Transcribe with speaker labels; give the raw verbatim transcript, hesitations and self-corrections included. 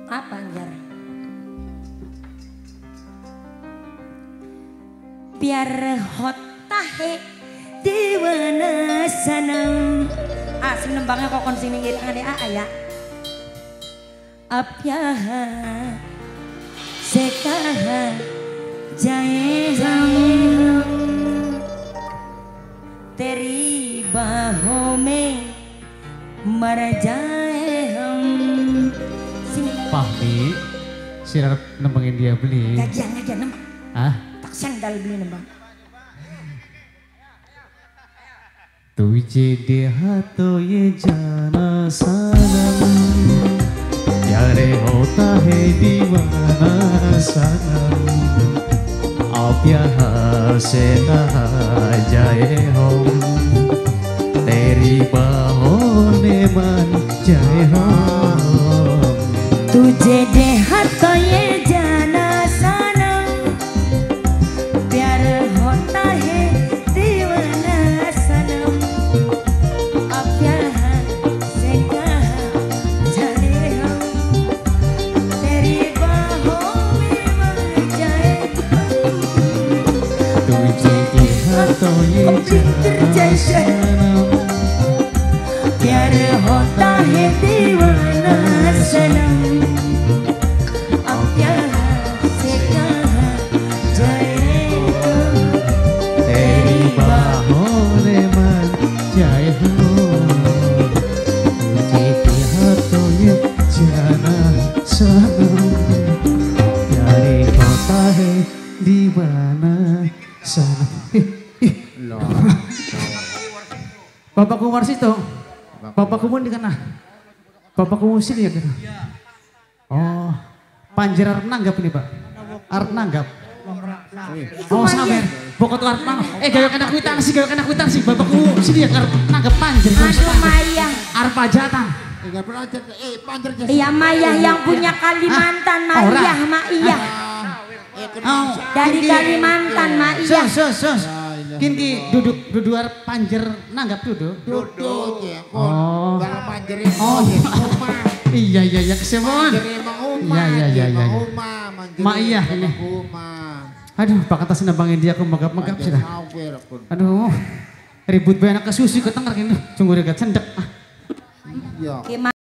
Speaker 1: Apa Anjar? Biar hot tahe diwana sanam. Ah, si nembangnya kok kon sini ngirangane ah ya. Apyaha sekaha jae ham teri bahome mar jae ham. Sini
Speaker 2: Pahmi sinar nembangin dia beli.
Speaker 1: gajian gajian nembang.
Speaker 2: Ah,
Speaker 1: Tak sandal beli nembang.
Speaker 2: तुझे देहातो ये जाना सनम यारे होता है दीवाना सनम अब यहाँ से कहा जाए हम तेरी बाहों ने मन जाए हम
Speaker 1: तुझे देखा तो ये जाना सनम प्यार होता है दीवाना सनम अब यहाँ से कहाँ जाने हम तेरी बाहों में मर जाए
Speaker 2: तुझे देहातो ये जाना सनम
Speaker 1: प्यार होता है दीवाना सनम अब यहाँ से कहाँ जाए हम
Speaker 2: तेरी बाहों ने मन जाए हो तुझे देहातो ये जाना सनम प्यारे होता है दीवाना सनम. Bapakku Warsito, bapakku pun di kana, bapakku musil ya kana. Oh, panjer arep nanggap ini pak, arep nanggap. Oh sabar, pokok tuh arep nanggap. Eh gaya kena kwitansi, gaya kena kwitansi, bapakku sini ya arep nanggap panjer.
Speaker 1: Aduh Maya,
Speaker 2: Arep pajatan.
Speaker 1: iya Maya yang punya Kalimantan, Maya, Maya.
Speaker 2: Oh,
Speaker 1: Dari Kalimantan, Maya.
Speaker 2: Sus, sus, sus. Kini duduk duduk arep panjer nanggap duduk.
Speaker 3: Duduk ya,
Speaker 2: Oh.
Speaker 3: kalau manjerin
Speaker 2: Oh, iya iya iya kesemon. Iya iya iya iya. Ma iya ini. Aduh, pak atas nabangin dia aku megap-megap sih dah. Aduh, ribut banyak ke susi ke tengah ini. Sungguh dekat sendek.
Speaker 3: Iya.